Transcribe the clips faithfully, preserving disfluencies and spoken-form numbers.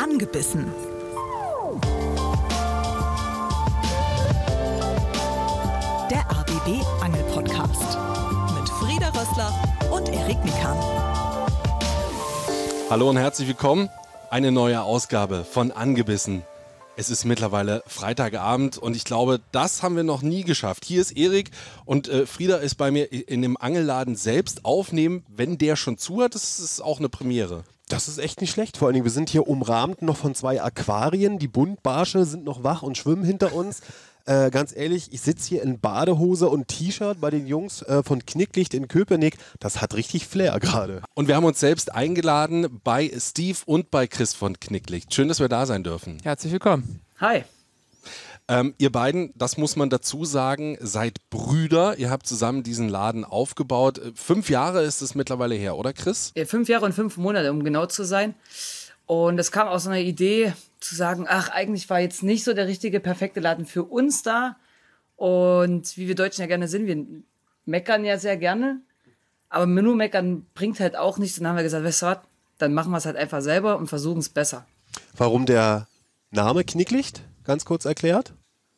Angebissen. Der A B B Angel Podcast mit Frieda Rössler und Erik Mikan. Hallo und herzlich willkommen. Eine neue Ausgabe von Angebissen. Es ist mittlerweile Freitagabend und ich glaube, das haben wir noch nie geschafft. Hier ist Erik und äh, Frieda ist bei mir in dem Angelladen selbst aufnehmen. Wenn der schon zu hat, das ist auch eine Premiere. Das ist echt nicht schlecht. Vor allen Dingen, wir sind hier umrahmt noch von zwei Aquarien. Die Buntbarsche sind noch wach und schwimmen hinter uns. Äh, ganz ehrlich, ich sitze hier in Badehose und T-Shirt bei den Jungs äh, von Knicklicht in Köpenick. Das hat richtig Flair gerade. Und wir haben uns selbst eingeladen bei Steve und bei Chris von Knicklicht. Schön, dass wir da sein dürfen. Herzlich willkommen. Hi. Ähm, ihr beiden, das muss man dazu sagen, seid Brüder. Ihr habt zusammen diesen Laden aufgebaut. Fünf Jahre ist es mittlerweile her, oder Chris? Ja, fünf Jahre und fünf Monate, um genau zu sein. Und es kam aus so einer Idee zu sagen, ach, eigentlich war jetzt nicht so der richtige, perfekte Laden für uns da. Und wie wir Deutschen ja gerne sind, wir meckern ja sehr gerne. Aber nur meckern bringt halt auch nichts. Dann haben wir gesagt, weißt du was, dann machen wir es halt einfach selber und versuchen es besser. Warum der Name Knicklicht? Ganz kurz erklärt.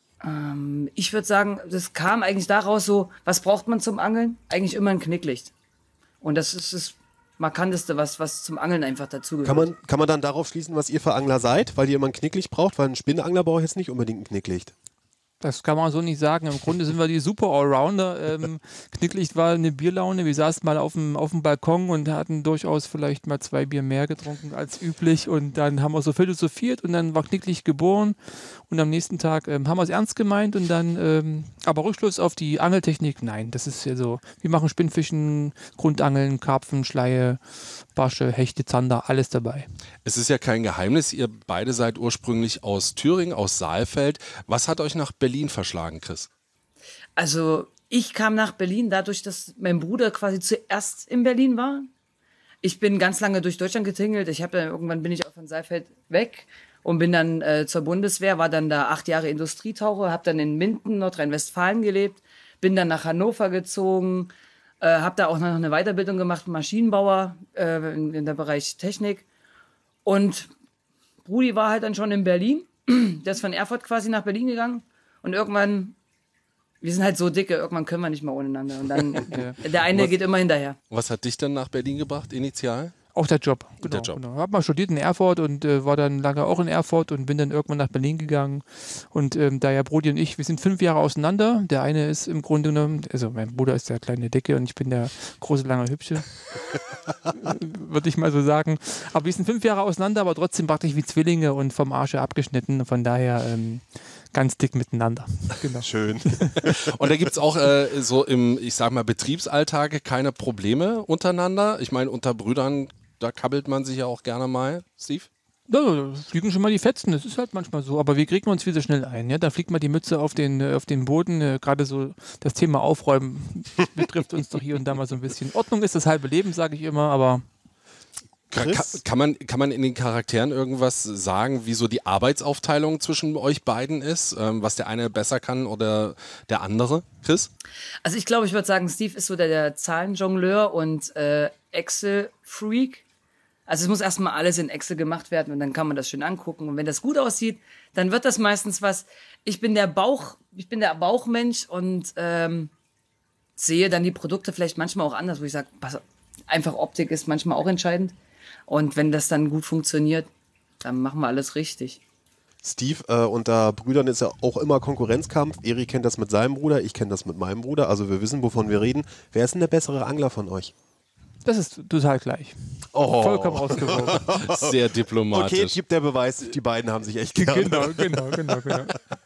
Ähm, ich würde sagen, das kam eigentlich daraus so, was braucht man zum Angeln? Eigentlich immer ein Knicklicht. Und das ist das Markanteste, was, was zum Angeln einfach dazugehört. Kann man, kann man dann darauf schließen, was ihr für Angler seid? Weil ihr immer ein Knicklicht braucht? Weil ein Spinnenangler braucht jetzt nicht unbedingt ein Knicklicht. Das kann man so nicht sagen. Im Grunde sind wir die super Allrounder. Ähm, Knicklicht war eine Bierlaune. Wir saßen mal auf dem, auf dem Balkon und hatten durchaus vielleicht mal zwei Bier mehr getrunken als üblich. Und dann haben wir so philosophiert und dann war Knicklicht geboren. Und am nächsten Tag ähm, haben wir es ernst gemeint und dann, ähm, aber Rückschluss auf die Angeltechnik, nein, das ist ja so. Wir machen Spinnfischen, Grundangeln, Karpfen, Schleie, Barsche, Hechte, Zander, alles dabei. Es ist ja kein Geheimnis, ihr beide seid ursprünglich aus Thüringen, aus Saalfeld. Was hat euch nach Berlin verschlagen, Chris? Also ich kam nach Berlin dadurch, dass mein Bruder quasi zuerst in Berlin war. Ich bin ganz lange durch Deutschland getingelt. Ich habe dann irgendwann bin ich auch von Saalfeld weg und bin dann äh, zur Bundeswehr, war dann da acht Jahre Industrietaucher, habe dann in Minden, Nordrhein-Westfalen gelebt, bin dann nach Hannover gezogen, äh, habe da auch noch eine Weiterbildung gemacht, Maschinenbauer äh, in, in der Bereich Technik. Und Brudi war halt dann schon in Berlin. Der ist von Erfurt quasi nach Berlin gegangen. Und irgendwann, wir sind halt so dicke, irgendwann können wir nicht mehr ohneinander. Und dann, ja. Der eine was, geht immer hinterher. Was hat dich dann nach Berlin gebracht, initial? Auch der Job. Genau, der Job. Genau. Hab mal studiert in Erfurt und äh, war dann lange auch in Erfurt und bin dann irgendwann nach Berlin gegangen. Und ähm, da ja Brudi und ich, wir sind fünf Jahre auseinander. Der eine ist im Grunde genommen, also mein Bruder ist der kleine Dicke und ich bin der große, lange, hübsche. Würde ich mal so sagen. Aber wir sind fünf Jahre auseinander, aber trotzdem praktisch wie Zwillinge und vom Arsche abgeschnitten. Von daher ähm, ganz dick miteinander. Genau. Schön. Und da gibt es auch äh, so im, ich sag mal, Betriebsalltag keine Probleme untereinander. Ich meine, unter Brüdern, da kabbelt man sich ja auch gerne mal, Steve. Ja, da fliegen schon mal die Fetzen, das ist halt manchmal so, aber wir kriegen uns wieder schnell ein. Ja? Da fliegt mal die Mütze auf den, auf den Boden, äh, gerade so das Thema Aufräumen betrifft uns doch hier und da mal so ein bisschen. Ordnung ist das halbe Leben, sage ich immer, aber... Kann, kann, man, kann man in den Charakteren irgendwas sagen, wie so die Arbeitsaufteilung zwischen euch beiden ist, ähm, was der eine besser kann oder der andere? Chris? Also ich glaube, ich würde sagen, Steve ist so der, der Zahlenjongleur und äh, Excel-Freak. Also es muss erstmal alles in Excel gemacht werden und dann kann man das schön angucken. Und wenn das gut aussieht, dann wird das meistens was. Ich bin der Bauch, ich bin der Bauchmensch und ähm, sehe dann die Produkte vielleicht manchmal auch anders, wo ich sage, einfach Optik ist manchmal auch entscheidend. Und wenn das dann gut funktioniert, dann machen wir alles richtig. Steve, äh, unter Brüdern ist ja auch immer Konkurrenzkampf. Erik kennt das mit seinem Bruder, ich kenne das mit meinem Bruder. Also wir wissen, wovon wir reden. Wer ist denn der bessere Angler von euch? Das ist total gleich. Oh. Vollkommen ausgewogen. Sehr diplomatisch. Okay, jetzt gibt der Beweis, die beiden haben sich echt gern. Genau, genau, genau, genau.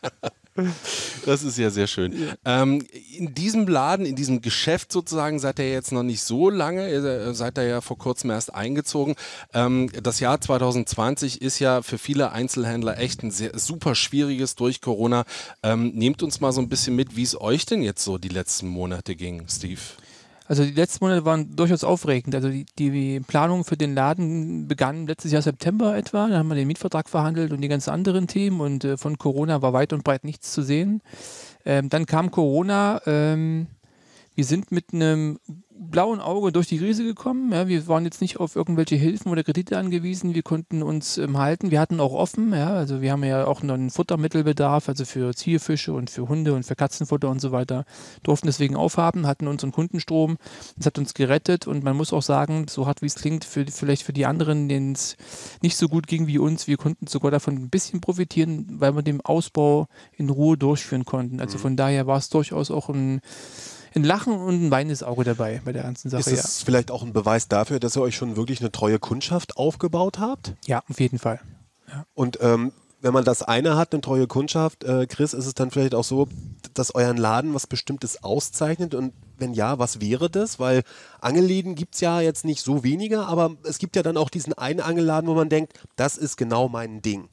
Das ist ja sehr schön. Ja. Ähm, in diesem Laden, in diesem Geschäft sozusagen, seid ihr jetzt noch nicht so lange, ihr seid da ja vor kurzem erst eingezogen. Ähm, das Jahr zwanzig zwanzig ist ja für viele Einzelhändler echt ein sehr super schwieriges durch Corona. Ähm, nehmt uns mal so ein bisschen mit, wie es euch denn jetzt so die letzten Monate ging, Steve. Also die letzten Monate waren durchaus aufregend. Also die, die Planung für den Laden begann letztes Jahr September etwa. Da haben wir den Mietvertrag verhandelt und die ganzen anderen Themen und äh, von Corona war weit und breit nichts zu sehen. Ähm, dann kam Corona. Ähm, wir sind mit einem blauen Auge durch die Krise gekommen. Ja, wir waren jetzt nicht auf irgendwelche Hilfen oder Kredite angewiesen. Wir konnten uns ähm, halten. Wir hatten auch offen. Ja, also wir haben ja auch noch einen Futtermittelbedarf, also für Zierfische und für Hunde und für Katzenfutter und so weiter. Durften deswegen aufhaben, hatten unseren Kundenstrom. Das hat uns gerettet und man muss auch sagen, so hart wie es klingt, für, vielleicht für die anderen, denen es nicht so gut ging wie uns, wir konnten sogar davon ein bisschen profitieren, weil wir den Ausbau in Ruhe durchführen konnten. Also von daher war es durchaus auch ein ein Lachen und ein weinendes Auge dabei bei der ganzen Sache. Ist es ja. vielleicht auch ein Beweis dafür, dass ihr euch schon wirklich eine treue Kundschaft aufgebaut habt? Ja, auf jeden Fall. Ja. Und ähm, wenn man das eine hat, eine treue Kundschaft, äh, Chris, ist es dann vielleicht auch so, dass euren Laden was Bestimmtes auszeichnet? Und wenn ja, was wäre das? Weil Angelläden gibt es ja jetzt nicht so wenige, aber es gibt ja dann auch diesen einen Angelladen, wo man denkt, das ist genau mein Ding.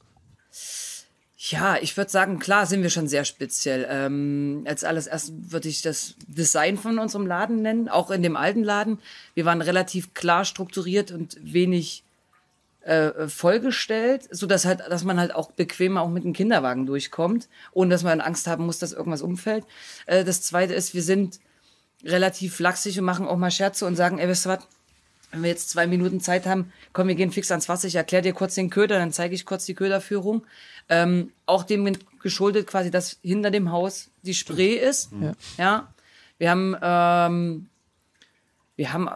Ja, ich würde sagen, klar sind wir schon sehr speziell. Ähm, als alles erst würde ich das Design von unserem Laden nennen, auch in dem alten Laden. Wir waren relativ klar strukturiert und wenig äh, vollgestellt, so dass halt, dass man halt auch bequemer auch mit dem Kinderwagen durchkommt, ohne dass man Angst haben muss, dass irgendwas umfällt. Äh, das Zweite ist, wir sind relativ flachsig und machen auch mal Scherze und sagen, ey, weißt du was? Wenn wir jetzt zwei Minuten Zeit haben, komm, wir gehen fix ans Wasser, ich erkläre dir kurz den Köder, dann zeige ich kurz die Köderführung. Ähm, auch dem geschuldet quasi, dass hinter dem Haus die Spree ist. Ja. Ja. Wir haben, ähm, wir haben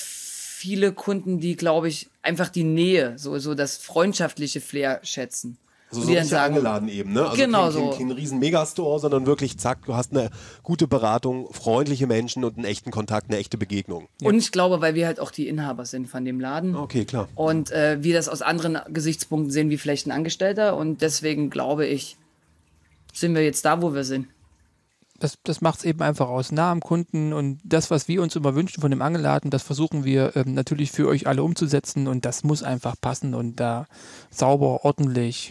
viele Kunden, die, glaube ich, einfach die Nähe, so, so das freundschaftliche Flair schätzen. Also Und so die dann richtig sagen, Angeladen eben, ne? Also genau kein, so. kein, kein riesen Megastore, sondern wirklich, zack, du hast eine gute Beratung, freundliche Menschen und einen echten Kontakt, eine echte Begegnung. Und ich glaube, weil wir halt auch die Inhaber sind von dem Laden. Okay, klar. Und äh, wir das aus anderen Gesichtspunkten sehen, wie vielleicht ein Angestellter. Und deswegen glaube ich, sind wir jetzt da, wo wir sind. Das, das macht es eben einfach aus, nah am Kunden und das, was wir uns immer wünschen von dem Angelladen, das versuchen wir ähm, natürlich für euch alle umzusetzen und das muss einfach passen und da sauber, ordentlich,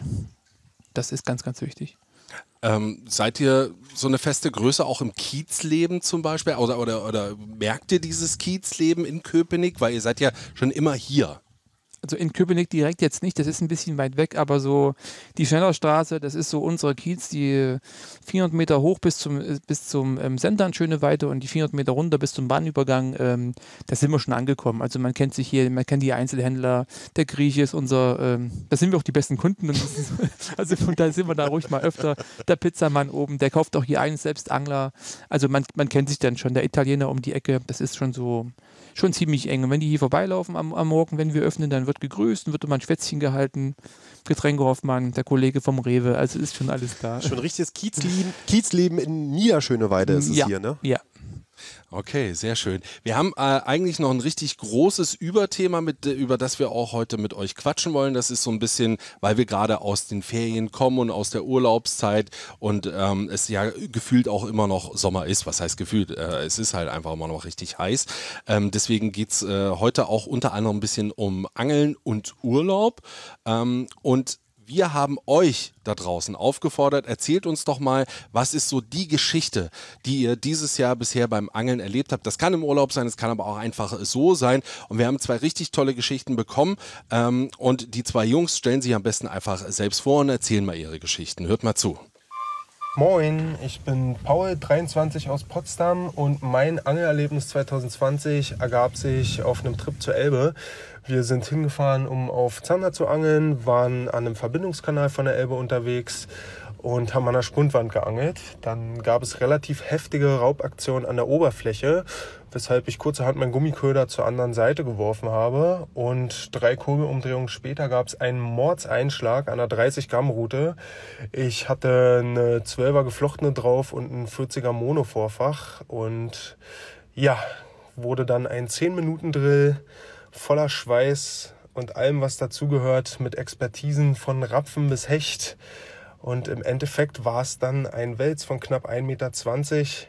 das ist ganz, ganz wichtig. Ähm, seid ihr so eine feste Größe auch im Kiezleben zum Beispiel oder, oder, oder merkt ihr dieses Kiezleben in Köpenick, weil ihr seid ja schon immer hier? Also in Köpenick direkt jetzt nicht, das ist ein bisschen weit weg, aber so die Schnellerstraße, das ist so unsere Kiez, die vierhundert Meter hoch bis zum, bis zum ähm, Sendern Schöneweide und die vierhundert Meter runter bis zum Bahnübergang, ähm, da sind wir schon angekommen. Also man kennt sich hier, man kennt die Einzelhändler, der Grieche ist unser, ähm, da sind wir auch die besten Kunden. Und das ist, also von da sind wir da ruhig mal öfter. Der Pizzamann oben, der kauft auch hier ein, selbst Angler. Also man, man kennt sich dann schon, der Italiener um die Ecke, das ist schon so, schon ziemlich eng. Und wenn die hier vorbeilaufen am, am Morgen, wenn wir öffnen, dann wird gegrüßt, wird immer ein Schwätzchen gehalten. Getränkehoffmann, der Kollege vom Rewe, also ist schon alles da. Schon richtiges Kiezleben, Kiezleben in Niederschöneweide ist es ja, hier, ne? Ja. Okay, sehr schön. Wir haben äh, eigentlich noch ein richtig großes Überthema, mit, über das wir auch heute mit euch quatschen wollen. Das ist so ein bisschen, weil wir gerade aus den Ferien kommen und aus der Urlaubszeit und ähm, es ja gefühlt auch immer noch Sommer ist. Was heißt gefühlt? Äh, es ist halt einfach immer noch richtig heiß. Ähm, deswegen geht es äh, heute auch unter anderem ein bisschen um Angeln und Urlaub. Ähm, und wir haben euch da draußen aufgefordert, erzählt uns doch mal, was ist so die Geschichte, die ihr dieses Jahr bisher beim Angeln erlebt habt. Das kann im Urlaub sein, es kann aber auch einfach so sein. Und wir haben zwei richtig tolle Geschichten bekommen. Ähm, und die zwei Jungs stellen sich am besten einfach selbst vor und erzählen mal ihre Geschichten. Hört mal zu. Moin, ich bin Paul, dreiundzwanzig aus Potsdam und mein Angelerlebnis zwanzig zwanzig ergab sich auf einem Trip zur Elbe. Wir sind hingefahren, um auf Zander zu angeln, waren an einem Verbindungskanal von der Elbe unterwegs und haben an der Spundwand geangelt. Dann gab es relativ heftige Raubaktionen an der Oberfläche, weshalb ich kurzerhand meinen Gummiköder zur anderen Seite geworfen habe. Und drei Kurbelumdrehungen später gab es einen Mordseinschlag an der dreißig Gramm Rute. Ich hatte eine zwölfer geflochtene drauf und ein vierziger Mono-Vorfach. Und ja, wurde dann ein zehn Minuten Drill voller Schweiß und allem, was dazugehört, mit Expertisen von Rapfen bis Hecht. Und im Endeffekt war es dann ein Wels von knapp ein Meter zwanzig.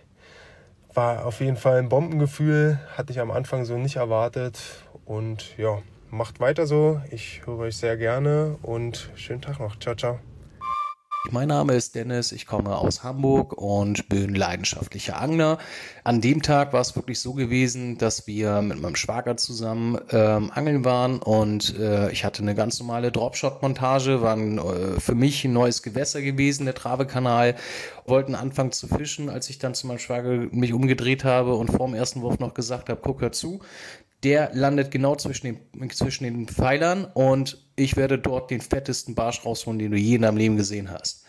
War auf jeden Fall ein Bombengefühl, hatte ich am Anfang so nicht erwartet. Und ja, macht weiter so. Ich höre euch sehr gerne und schönen Tag noch. Ciao, ciao. Mein Name ist Dennis, ich komme aus Hamburg und bin leidenschaftlicher Angler. An dem Tag war es wirklich so gewesen, dass wir mit meinem Schwager zusammen ähm, angeln waren und äh, ich hatte eine ganz normale Dropshot-Montage, war ein, äh, für mich ein neues Gewässer gewesen, der Travekanal. Wollten anfangen zu fischen, als ich dann zu meinem Schwager mich umgedreht habe und vor dem ersten Wurf noch gesagt habe, guck, hör zu. Der landet genau zwischen den, zwischen den Pfeilern und ich werde dort den fettesten Barsch rausholen, den du je in deinem Leben gesehen hast.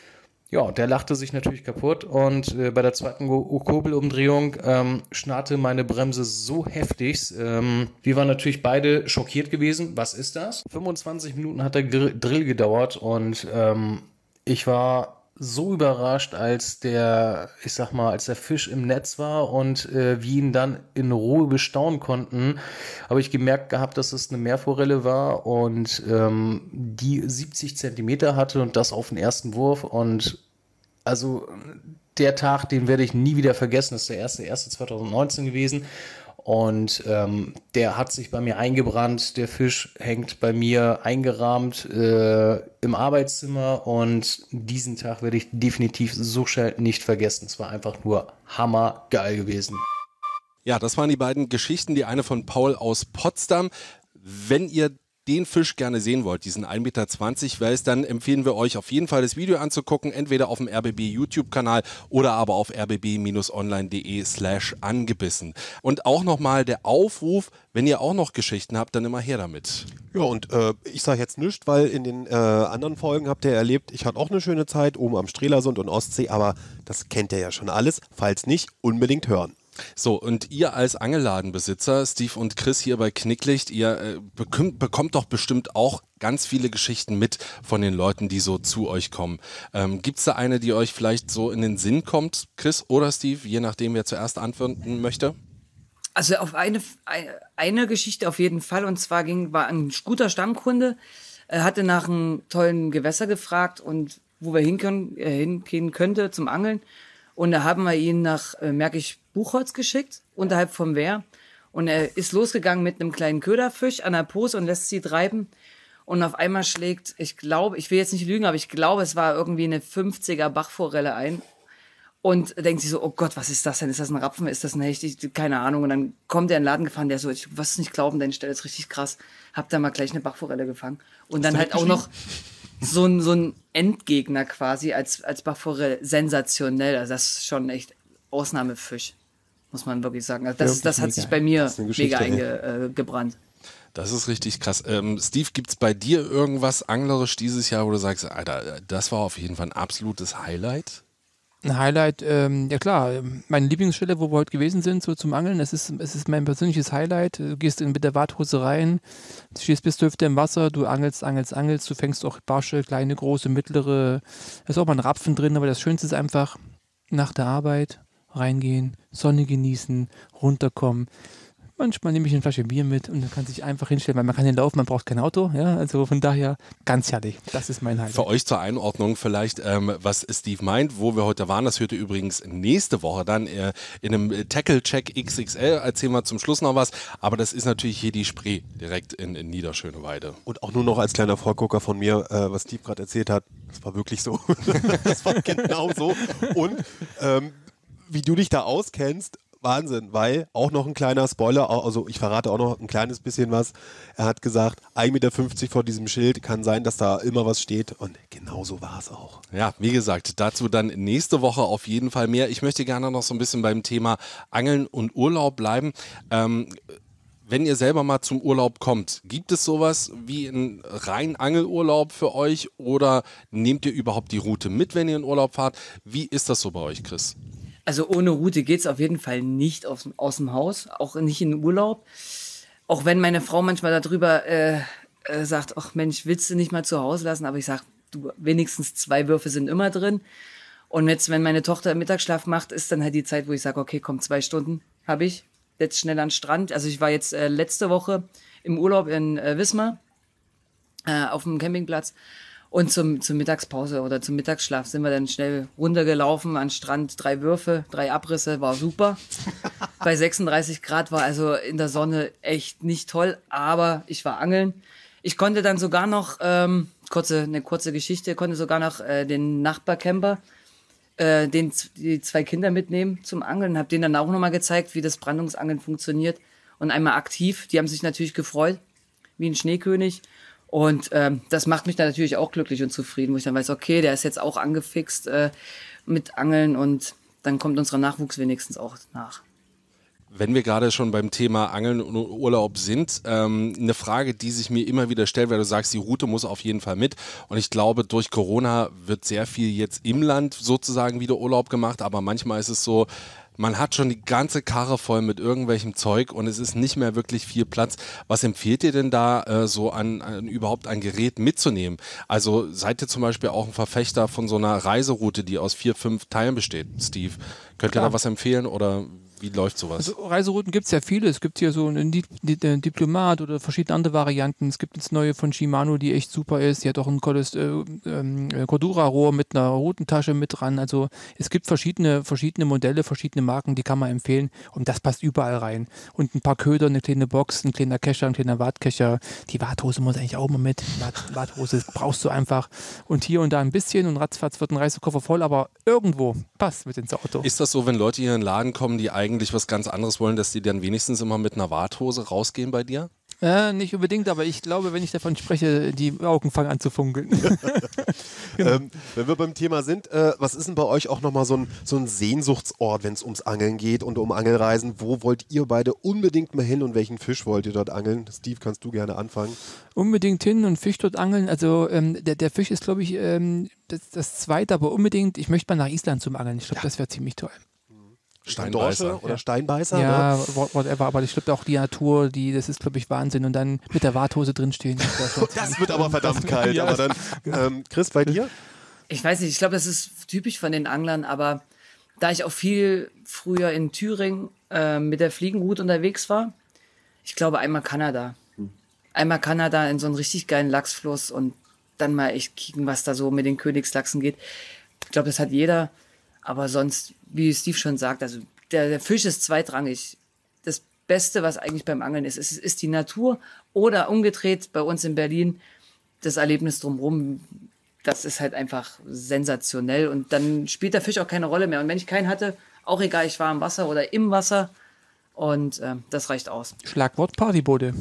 Ja, der lachte sich natürlich kaputt und äh, bei der zweiten Kurbelumdrehung ähm, schnarrte meine Bremse so heftig. Ähm, wir waren natürlich beide schockiert gewesen. Was ist das? fünfundzwanzig Minuten hat der Gr- Drill gedauert und ähm, ich war so überrascht, als der, ich sag mal, als der Fisch im Netz war und äh, wir ihn dann in Ruhe bestaunen konnten, habe ich gemerkt gehabt, dass es eine Meerforelle war und ähm, die siebzig Zentimeter hatte und das auf den ersten Wurf und also der Tag, den werde ich nie wieder vergessen, das ist der erste, erste zwanzig neunzehn gewesen. Und ähm, der hat sich bei mir eingebrannt, der Fisch hängt bei mir eingerahmt äh, im Arbeitszimmer und diesen Tag werde ich definitiv so schnell nicht vergessen. Es war einfach nur hammergeil gewesen. Ja, das waren die beiden Geschichten, die eine von Paul aus Potsdam. Wenn ihr den Fisch gerne sehen wollt, diesen ein Meter zwanzig Wels, dann empfehlen wir euch auf jeden Fall das Video anzugucken, entweder auf dem R B B YouTube-Kanal oder aber auf rbb-online.de slash angebissen. Und auch nochmal der Aufruf, wenn ihr auch noch Geschichten habt, dann immer her damit. Ja, und äh, ich sage jetzt nichts, weil in den äh, anderen Folgen habt ihr erlebt, ich hatte auch eine schöne Zeit oben am Strelasund und Ostsee, aber das kennt ihr ja schon alles. Falls nicht, unbedingt hören. So, und ihr als Angelladenbesitzer, Steve und Chris hier bei Knicklicht, ihr äh, bekommt, bekommt doch bestimmt auch ganz viele Geschichten mit von den Leuten, die so zu euch kommen. Ähm, gibt es da eine, die euch vielleicht so in den Sinn kommt, Chris oder Steve, je nachdem, wer zuerst antworten möchte? Also auf eine, eine Geschichte auf jeden Fall, und zwar ging, war ein guter Stammkunde, er hatte nach einem tollen Gewässer gefragt und wo wir hinkönnen, äh, hingehen könnte zum Angeln. Und da haben wir ihn nach äh, Märkisch Buchholz geschickt, unterhalb vom Wehr. Und er ist losgegangen mit einem kleinen Köderfisch an der Pose und lässt sie treiben. Und auf einmal schlägt, ich glaube, ich will jetzt nicht lügen, aber ich glaube, es war irgendwie eine fünfziger Bachforelle ein. Und denkt sich so, oh Gott, was ist das denn? Ist das ein Rapfen? Ist das ein Hecht? Ich, keine Ahnung. Und dann kommt er in den Laden gefahren, der so, ich was es nicht glauben, deine Stelle ist richtig krass. Hab da mal gleich eine Bachforelle gefangen. Und dann halt auch noch so ein, so ein Endgegner quasi als, als Bachforelle. Sensationell. Also das ist schon echt Ausnahmefisch, muss man wirklich sagen. Also das, das hat sich bei mir mega eingebrannt. Das ist richtig krass. Ähm, Steve, gibt's bei dir irgendwas anglerisch dieses Jahr, wo du sagst, Alter, das war auf jeden Fall ein absolutes Highlight? Ein Highlight, ähm, ja klar, meine Lieblingsstelle, wo wir heute gewesen sind, so zum Angeln, es ist, es ist mein persönliches Highlight. Du gehst in, mit der Warthose rein, du stehst bis zur Hüfte im Wasser, du angelst, angelst, angelst, du fängst auch Barsche, kleine, große, mittlere, da ist auch mal ein Rapfen drin, aber das Schönste ist einfach nach der Arbeit reingehen, Sonne genießen, runterkommen. Manchmal nehme ich eine Flasche Bier mit und dann kann sich einfach hinstellen, weil man kann ja laufen, man braucht kein Auto, ja, also von daher ganz herrlich. Das ist mein Highlight. Für euch zur Einordnung vielleicht, ähm, was Steve meint, wo wir heute waren, das hört ihr übrigens nächste Woche dann äh, in einem Tackle-Check X X L, erzählen wir zum Schluss noch was, aber das ist natürlich hier die Spree, direkt in, in Niederschöneweide. Und auch nur noch als kleiner Vorgucker von mir, äh, was Steve gerade erzählt hat, das war wirklich so. Das war genau so. Und ähm, wie du dich da auskennst, Wahnsinn, weil auch noch ein kleiner Spoiler, also ich verrate auch noch ein kleines bisschen was. Er hat gesagt, ein Meter fünfzig vor diesem Schild, kann sein, dass da immer was steht und genau so war es auch. Ja, wie gesagt, dazu dann nächste Woche auf jeden Fall mehr. Ich möchte gerne noch so ein bisschen beim Thema Angeln und Urlaub bleiben. Ähm, wenn ihr selber mal zum Urlaub kommt, gibt es sowas wie einen rein Angelurlaub für euch oder nehmt ihr überhaupt die Route mit, wenn ihr in Urlaub fahrt? Wie ist das so bei euch, Chris? Also ohne Route geht's auf jeden Fall nicht aus, aus dem Haus, auch nicht in den Urlaub. Auch wenn meine Frau manchmal darüber äh, äh, sagt, ach Mensch, willst du nicht mal zu Hause lassen? Aber ich sag, du, wenigstens zwei Würfe sind immer drin. Und jetzt, wenn meine Tochter Mittagsschlaf macht, ist dann halt die Zeit, wo ich sage, okay, komm, zwei Stunden habe ich. Jetzt schnell an den Strand. Also ich war jetzt äh, letzte Woche im Urlaub in äh, Wismar äh, auf dem Campingplatz. Und zum, zur Mittagspause oder zum Mittagsschlaf sind wir dann schnell runtergelaufen an den Strand. Drei Würfe, drei Abrisse, war super. Bei sechsunddreißig Grad war also in der Sonne echt nicht toll, aber ich war angeln. Ich konnte dann sogar noch ähm, kurze, eine kurze Geschichte, konnte sogar noch äh, den Nachbarcamper, äh, den, die zwei Kinder mitnehmen zum Angeln, habe denen dann auch nochmal gezeigt, wie das Brandungsangeln funktioniert und einmal aktiv. Die haben sich natürlich gefreut, wie ein Schneekönig. Und ähm, das macht mich dann natürlich auch glücklich und zufrieden, wo ich dann weiß, okay, der ist jetzt auch angefixt äh, mit Angeln und dann kommt unser Nachwuchs wenigstens auch nach. Wenn wir gerade schon beim Thema Angeln und Urlaub sind, ähm, eine Frage, die sich mir immer wieder stellt, weil du sagst, die Route muss auf jeden Fall mit. Und ich glaube, durch Corona wird sehr viel jetzt im Land sozusagen wieder Urlaub gemacht. Aber manchmal ist es so, man hat schon die ganze Karre voll mit irgendwelchem Zeug und es ist nicht mehr wirklich viel Platz. Was empfiehlt ihr denn da äh, so an, an überhaupt ein Gerät mitzunehmen? Also seid ihr zum Beispiel auch ein Verfechter von so einer Reiseroute, die aus vier, fünf Teilen besteht, Steve? Könnt ihr Klar. da was empfehlen oder wie läuft sowas? Also Reiserouten gibt es ja viele. Es gibt hier so einen Di Di Di Diplomat oder verschiedene andere Varianten. Es gibt jetzt neue von Shimano, die echt super ist. Die hat auch ein tolles äh, ähm, Cordura-Rohr mit einer Routentasche mit dran. Also es gibt verschiedene, verschiedene Modelle, verschiedene Marken, die kann man empfehlen. Und das passt überall rein. Und ein paar Köder, eine kleine Box, ein kleiner Kescher, ein kleiner Wartkecher. Die Warthose muss eigentlich auch mal mit. Wart Warthose brauchst du einfach. Und hier und da ein bisschen und ratzfatz wird ein Reisekoffer voll, aber irgendwo passt mit ins Auto. Ist das so, wenn Leute hier in den Laden kommen, die eigentlich was ganz anderes wollen, dass die dann wenigstens immer mit einer Warthose rausgehen bei dir? Äh, nicht unbedingt, aber ich glaube, wenn ich davon spreche, die Augen fangen an zu funkeln. Genau. Ähm, wenn wir beim Thema sind, äh, was ist denn bei euch auch nochmal so ein, so ein Sehnsuchtsort, wenn es ums Angeln geht und um Angelreisen? Wo wollt ihr beide unbedingt mal hin und welchen Fisch wollt ihr dort angeln? Steve, kannst du gerne anfangen? Unbedingt hin und Fisch dort angeln. Also ähm, der, der Fisch ist, glaube ich, ähm, das, das Zweite, aber unbedingt, ich möchte mal nach Island zum Angeln. Ich glaube, ja. das wäre ziemlich toll. Steinbeißer. Dorsche oder Steinbeißer? Ja, Ne? whatever, aber ich glaube auch die Natur, die, das ist, glaube ich, Wahnsinn. Und dann mit der Warthose drinstehen. Das wird aber verdammt kalt. Ja. Aber dann, ähm, Chris, bei dir? Ich weiß nicht, ich glaube, das ist typisch von den Anglern, aber da ich auch viel früher in Thüringen äh, mit der Fliegenroute unterwegs war, ich glaube einmal Kanada. Einmal Kanada in so einen richtig geilen Lachsfluss und dann mal echt kicken, was da so mit den Königslachsen geht. Ich glaube, das hat jeder, aber sonst, wie Steve schon sagt, also der, der Fisch ist zweitrangig. Das Beste, was eigentlich beim Angeln ist, ist, ist die Natur oder umgedreht bei uns in Berlin das Erlebnis drumherum. Das ist halt einfach sensationell und dann spielt der Fisch auch keine Rolle mehr. Und wenn ich keinen hatte, auch egal, ich war im Wasser oder im Wasser und äh, das reicht aus. Schlagwort Partyboote.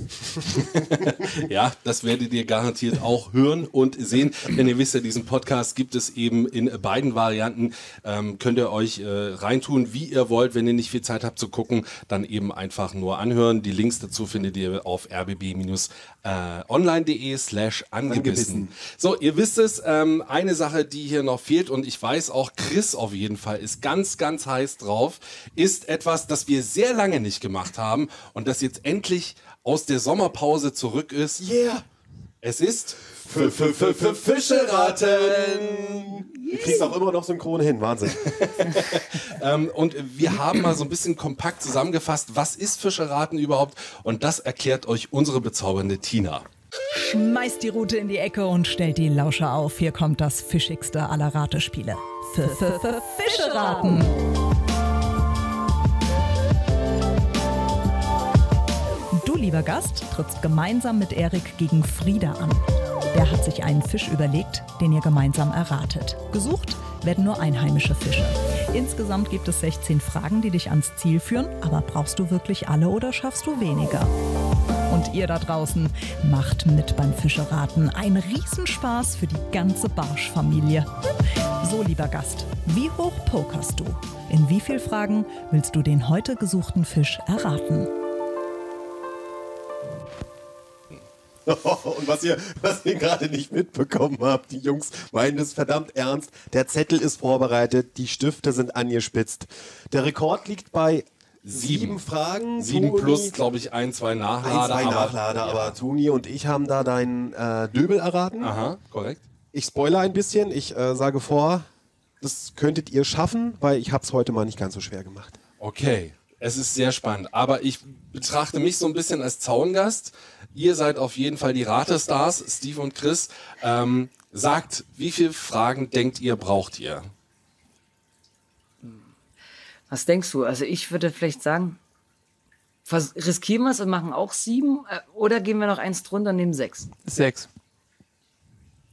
Ja, das werdet ihr garantiert auch hören und sehen, denn ihr wisst ja, diesen Podcast gibt es eben in beiden Varianten. Ähm, könnt ihr euch äh, reintun, wie ihr wollt. Wenn ihr nicht viel Zeit habt zu gucken, dann eben einfach nur anhören. Die Links dazu findet ihr auf r b b online punkt de slash angebissen. So, ihr wisst es, ähm, eine Sache, die hier noch fehlt und ich weiß auch, Chris auf jeden Fall ist ganz, ganz heiß drauf, ist etwas, das wir sehr lange nicht gemacht haben und das jetzt endlich aus der Sommerpause zurück ist. Yeah! Es ist Fische raten! Du kriegst auch immer noch synchron hin, Wahnsinn. ähm, und wir haben mal so ein bisschen kompakt zusammengefasst, was ist Fische raten überhaupt und das erklärt euch unsere bezaubernde Tina. Schmeißt die Rute in die Ecke und stellt die Lauscher auf. Hier kommt das fischigste aller Ratespiele. Fische raten! Du, lieber Gast, trittst gemeinsam mit Erik gegen Frieda an. Der hat sich einen Fisch überlegt, den ihr gemeinsam erratet. Gesucht werden nur einheimische Fische. Insgesamt gibt es sechzehn Fragen, die dich ans Ziel führen. Aber brauchst du wirklich alle oder schaffst du weniger? Und ihr da draußen macht mit beim Fischeraten. Ein Riesenspaß für die ganze Barsch-Familie. So, lieber Gast, wie hoch pokerst du? In wie vielen Fragen willst du den heute gesuchten Fisch erraten? Und was ihr, was ihr gerade nicht mitbekommen habt, die Jungs meinen es verdammt ernst. Der Zettel ist vorbereitet, die Stifte sind angespitzt. Der Rekord liegt bei sieben, sieben Fragen. Sieben Toni, plus, glaube ich, ein, zwei Nachlader. Ein, zwei aber, Nachlader, ja. aber Toni und ich haben da deinen äh, Döbel erraten. Aha, korrekt. Ich spoilere ein bisschen, ich äh, sage vor, das könntet ihr schaffen, weil ich habe es heute mal nicht ganz so schwer gemacht. Okay, es ist sehr spannend, aber ich betrachte mich so ein bisschen als Zaungast. Ihr seid auf jeden Fall die Ratestars, Steve und Chris. Ähm, sagt, wie viele Fragen denkt ihr, braucht ihr? Was denkst du? Also ich würde vielleicht sagen, vers- riskieren wir es und machen auch sieben äh, oder gehen wir noch eins drunter und nehmen sechs? Sechs.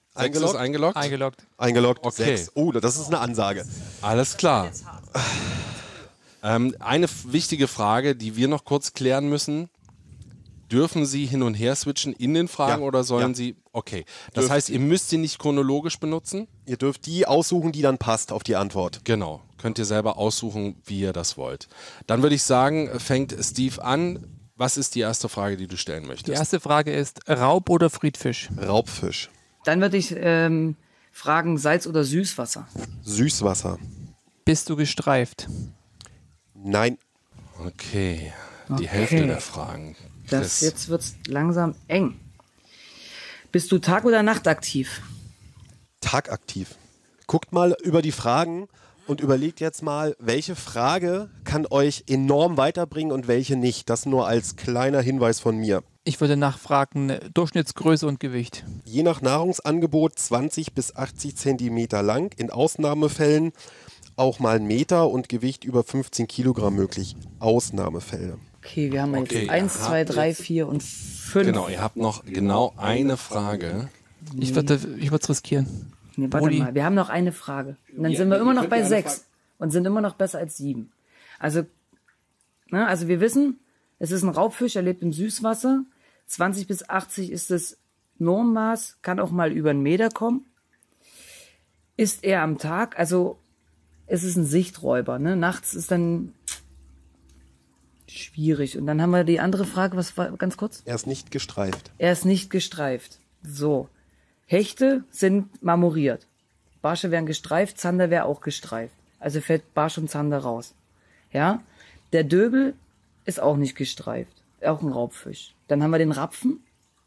Eingeloggt? Ist eingeloggt? Eingeloggt. Eingeloggt. Okay. Sechs. Oh, das ist eine Ansage. Alles klar. Ähm, eine f- wichtige Frage, die wir noch kurz klären müssen. Dürfen Sie hin und her switchen in den Fragen Ja. oder sollen Ja. Sie... Okay. Das Dürfen heißt, ihr müsst sie nicht chronologisch benutzen? Ihr dürft die aussuchen, die dann passt auf die Antwort. Genau. Könnt ihr selber aussuchen, wie ihr das wollt. Dann würde ich sagen, fängt Steve an. Was ist die erste Frage, die du stellen Die möchtest? erste Frage ist, Raub oder Friedfisch? Raubfisch. Dann würde ich ähm, fragen, Salz- oder Süßwasser? Süßwasser. Bist du gestreift? Nein. Okay. Die Okay. Hälfte der Fragen. Das, Chris. jetzt wird's langsam eng. Bist du Tag- oder Nachtaktiv? Tagaktiv. Guckt mal über die Fragen und überlegt jetzt mal, welche Frage kann euch enorm weiterbringen und welche nicht. Das nur als kleiner Hinweis von mir. Ich würde nachfragen, Durchschnittsgröße und Gewicht. Je nach Nahrungsangebot zwanzig bis achtzig Zentimeter lang, in Ausnahmefällen auch mal einen Meter und Gewicht über fünfzehn Kilogramm möglich. Ausnahmefälle. Okay, wir haben Okay, jetzt eins, ihr zwei, habt drei, jetzt- vier und fünf. Genau, ihr habt noch genau eine Frage. Ich würde ich würde es riskieren. Nee, warte Brudi. mal, wir haben noch eine Frage. Und dann sind wir immer noch bei sechs und sind immer noch besser als sieben. Also, ne, also wir wissen, es ist ein Raubfisch, er lebt im Süßwasser. zwanzig bis achtzig ist das Normmaß, kann auch mal über einen Meter kommen. Ist er am Tag, also es ist ein Sichträuber. Ne? Nachts ist dann schwierig. Und dann haben wir die andere Frage, was war ganz kurz? Er ist nicht gestreift. Er ist nicht gestreift. So. Hechte sind marmoriert. Barsche werden gestreift, Zander wäre auch gestreift. Also fällt Barsch und Zander raus. Ja. Der Döbel ist auch nicht gestreift. Auch ein Raubfisch. Dann haben wir den Rapfen,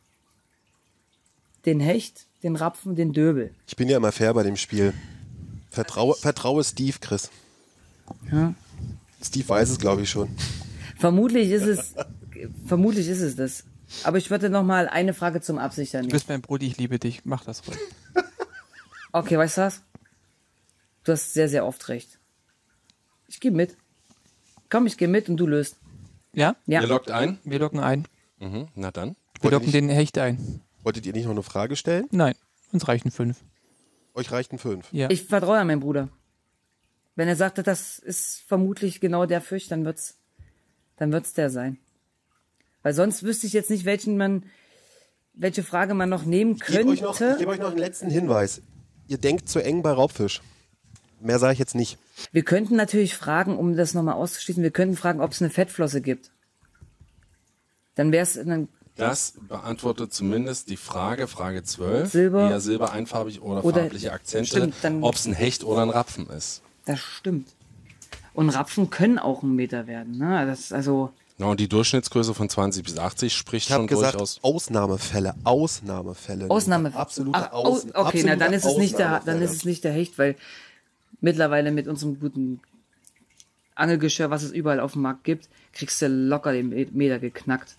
den Hecht, den Rapfen, den Döbel. Ich bin ja immer fair bei dem Spiel. Vertraue, vertraue Steve, Chris. Ja. Steve weiß es, glaube ich, schon. Vermutlich ist es, vermutlich ist es das. Aber ich würde noch mal eine Frage zum Absichern Du nehmen. bist mein Brudi, ich liebe dich. Mach das ruhig. Okay, weißt du was? Du hast sehr, sehr oft recht. Ich gehe mit. Komm, ich gehe mit und du löst. Ja? Ja. Ihr loggt ein? Wir locken ein. Mhm, na dann. Wir Wollte locken nicht- den Hecht ein. Wolltet ihr nicht noch eine Frage stellen? Nein, uns reichen fünf. Euch reichten fünf. Ja. Ich vertraue an meinen Bruder. Wenn er sagte, das ist vermutlich genau der Fisch, dann wird's, dann wird's der sein. Weil sonst wüsste ich jetzt nicht, welchen man, welche Frage man noch nehmen Ich gebe euch, noch- ich könnte. gebe euch noch einen letzten Hinweis. Ihr denkt zu eng bei Raubfisch. Mehr sage ich jetzt nicht. Wir könnten natürlich fragen, um das nochmal auszuschließen, wir könnten fragen, ob es eine Fettflosse gibt. Dann wäre es, dann Das beantwortet zumindest die Frage, Frage zwölf, Silber. eher silber einfarbig oder, Oder- farbliche Akzente, stimmt, dann- ob es ein Hecht oder ein Rapfen ist. das stimmt. Und Rapfen können auch ein Meter werden, ne? Das ist also, Ja, und die Durchschnittsgröße von zwanzig bis achtzig spricht Ich habe schon gesagt, durchaus. Ausnahmefälle. Ausnahmefälle. Ausnahme. Absolute Ach, Aus aus, okay, na, dann absolute ist es nicht der, dann Ausnahmefälle. ist es nicht der Hecht, weil mittlerweile mit unserem guten Angelgeschirr, was es überall auf dem Markt gibt, kriegst du locker den Meter geknackt.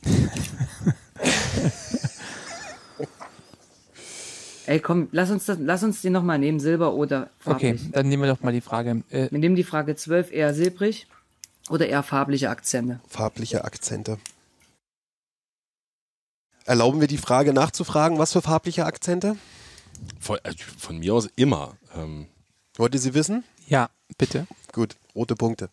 Ey, komm, lass uns das, lass uns den nochmal nehmen, Silber oder Okay, farblich. dann nehmen wir doch mal die Frage. Äh, Wir nehmen die Frage zwölf, eher silbrig oder eher farbliche Akzente. Farbliche Akzente. Erlauben wir die Frage nachzufragen, was für farbliche Akzente? Von, äh, von mir aus immer. Ähm, Wollt ihr sie wissen? ja, bitte. Gut, rote Punkte.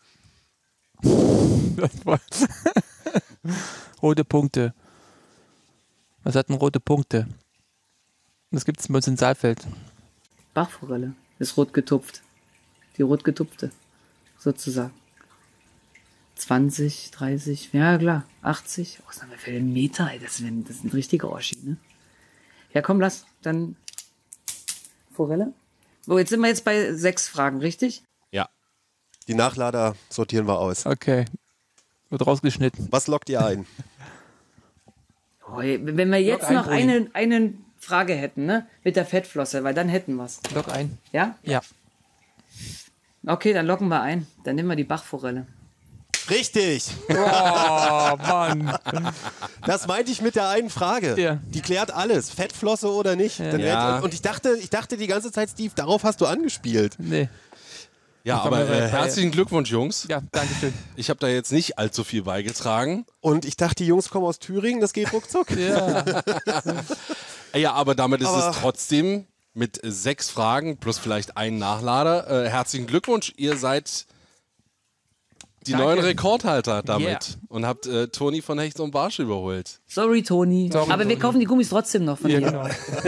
Rote Punkte. Was hat denn rote Punkte? Das gibt es bei uns in Saalfeld. Bachforelle ist rot getupft. Die rot getupfte, sozusagen. zwanzig, dreißig, ja klar, achtzig. Ausnahme für den Meter, ey, das ist ein, das ist ein richtiger Oschi, ne? Ja komm, lass, dann Forelle. So, jetzt sind wir jetzt bei sechs Fragen, richtig? ja. Die Nachlader sortieren wir aus. Okay. Wird rausgeschnitten. Was lockt ihr ein? Oh, ey, wenn wir jetzt ein, noch Brudi. eine, eine Frage hätten, ne? Mit der Fettflosse, weil dann hätten wir's. Lock ein. Ja? Ja. Okay, dann locken wir ein. Dann nehmen wir die Bachforelle. Richtig! Oh, Mann. Das meinte ich mit der einen Frage. Ja. Die klärt alles. Fettflosse oder nicht. Dann Ja. hätte- Und ich dachte, ich dachte die ganze Zeit, Steve, darauf hast du angespielt. Nee. Ja, Ich aber komme bei- äh, herzlichen Glückwunsch, Jungs. Ja, danke schön. Ich habe da jetzt nicht allzu viel beigetragen. Und ich dachte, die Jungs kommen aus Thüringen, das geht ruckzuck. Ja. Ja, aber damit ist Aber- es trotzdem mit sechs Fragen plus vielleicht einen Nachlader. Äh, herzlichen Glückwunsch, ihr seid die Danke. neuen Rekordhalter damit Yeah. und habt äh, Toni von Hecht und Barsch überholt. Sorry, Toni. Sorry, Aber wir Toni. kaufen die Gummis trotzdem noch von Ja, dir. genau.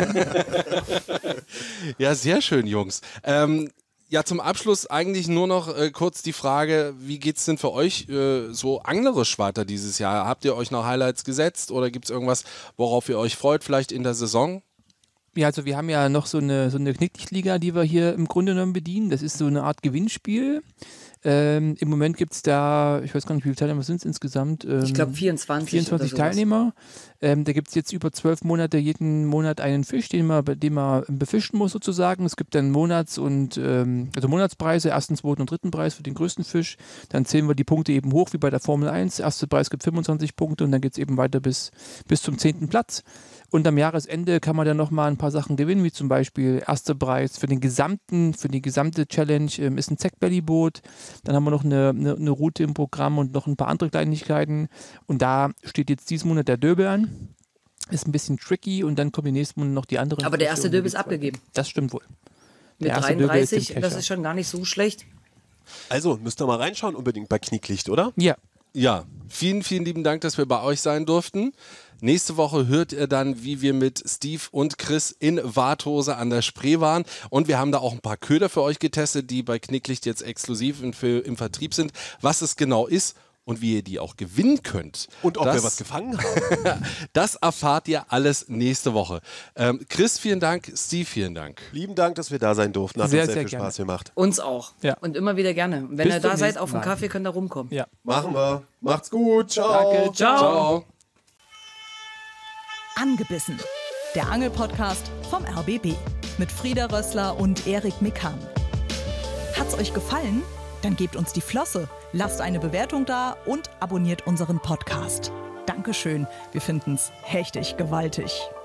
Ja, sehr schön, Jungs. Ähm, ja, zum Abschluss eigentlich nur noch äh, kurz die Frage, wie geht's denn für euch äh, so anglerisch weiter dieses Jahr? Habt ihr euch noch Highlights gesetzt oder gibt's irgendwas, worauf ihr euch freut, vielleicht in der Saison? Ja, also wir haben ja noch so eine, so eine Knicklichtliga, die wir hier im Grunde genommen bedienen. Das ist so eine Art Gewinnspiel. Ähm, Im Moment gibt es da, ich weiß gar nicht, wie viele Teilnehmer sind es insgesamt? Ähm, Ich glaube vierundzwanzig. vierundzwanzig oder sowas. Teilnehmer. Ähm, da gibt es jetzt über zwölf Monate jeden Monat einen Fisch, den man, den man befischen muss sozusagen. Es gibt dann Monats- und ähm, also Monatspreise, ersten, zweiten und dritten Preis für den größten Fisch. Dann zählen wir die Punkte eben hoch wie bei der Formel eins. Der erste Preis gibt fünfundzwanzig Punkte und dann geht es eben weiter bis, bis zum zehnten Platz. Und am Jahresende kann man dann nochmal ein paar Sachen gewinnen, wie zum Beispiel erster Preis für den gesamten, für die gesamte Challenge ähm, ist ein Zack-Belly-Boot. Dann haben wir noch eine, eine, eine Route im Programm und noch ein paar andere Kleinigkeiten. Und da steht jetzt diesen Monat der Döbel an. Ist ein bisschen tricky und dann kommen die nächsten Monate noch die anderen. Aber der Fische erste und dann Döbel ist geht's weiter. abgegeben. Das stimmt wohl. Mit Der erste Döbel ist dreiunddreißig, im das Kescher. ist schon gar nicht so schlecht. Also, müsst ihr mal reinschauen unbedingt bei Knicklicht, oder? Ja. Ja, vielen, vielen lieben Dank, dass wir bei euch sein durften. Nächste Woche hört ihr dann, wie wir mit Steve und Chris in Warthose an der Spree waren. Und wir haben da auch ein paar Köder für euch getestet, die bei Knicklicht jetzt exklusiv im, im Vertrieb sind. Was es genau ist und wie ihr die auch gewinnen könnt. Und ob das, wir was gefangen haben. Das erfahrt ihr alles nächste Woche. Ähm, Chris, vielen Dank. Steve, vielen Dank. Lieben Dank, dass wir da sein durften. Hat Sehr, uns sehr, sehr viel gerne. Spaß gemacht. Uns auch. Ja. Und immer wieder gerne. Und wenn Bis ihr da zum seid nächsten auf dem Mal. Kaffee, könnt ihr rumkommen. Ja. Machen wir. Macht's gut. Ciao. Danke. Ciao. Ciao. Angebissen. Der Angelpodcast vom R B B mit Frieda Rössler und Erik Mikan. Hat's euch gefallen? Dann gebt uns die Flosse, lasst eine Bewertung da und abonniert unseren Podcast. Dankeschön, wir finden's hechtig gewaltig.